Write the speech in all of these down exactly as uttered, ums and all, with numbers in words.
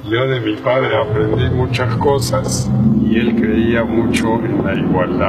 Yo de mi padre aprendí muchas cosas y él creía mucho en la igualdad.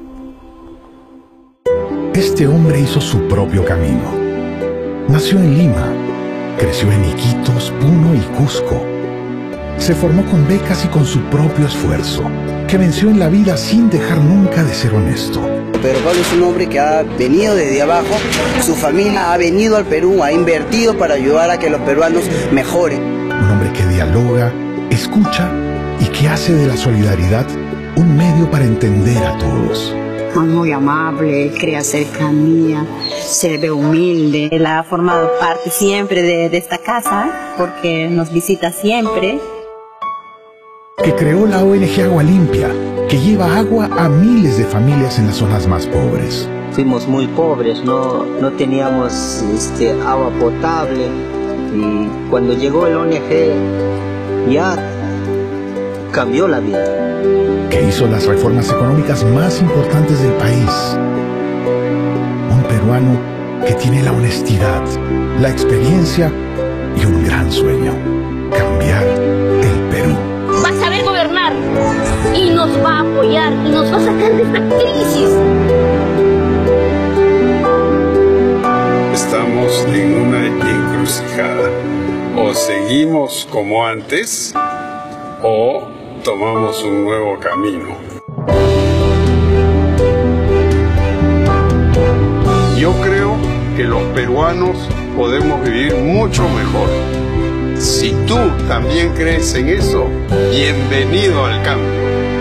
Este hombre hizo su propio camino. Nació en Lima, creció en Iquitos, Puno y Cusco. Se formó con becas y con su propio esfuerzo, que venció en la vida sin dejar nunca de ser honesto. Pedro Pablo es un hombre que ha venido desde abajo, su familia ha venido al Perú, ha invertido para ayudar a que los peruanos mejoren. Un hombre que dialoga, escucha y que hace de la solidaridad un medio para entender a todos. Muy amable, crea cercanía, se ve humilde. Él ha formado parte siempre de, de esta casa porque nos visita siempre. Que creó la O N G Agua Limpia, que lleva agua a miles de familias en las zonas más pobres. Fuimos muy pobres, no, no teníamos este, agua potable y cuando llegó el O N G ya cambió la vida. Que hizo las reformas económicas más importantes del país. Un peruano que tiene la honestidad, la experiencia y un gran sueño: cambiar el Perú. Va a saber gobernar y nos va a apoyar y nos va a sacar de esta crisis. Estamos en una encrucijada. O seguimos como antes o tomamos un nuevo camino. Yo creo que los peruanos podemos vivir mucho mejor. Si tú también crees en eso, bienvenido al cambio.